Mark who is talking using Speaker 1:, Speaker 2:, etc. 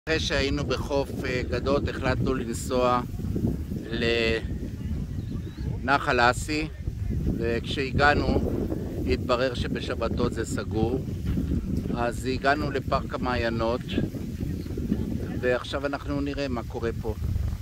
Speaker 1: אחרי שהיינו בחוף גדות החלטנו לנסוע לנחל אסי, וכשהגענו התברר שבשבתות זה סגור, אז הגענו לפארק המעיינות ועכשיו אנחנו נראה מה קורה פה.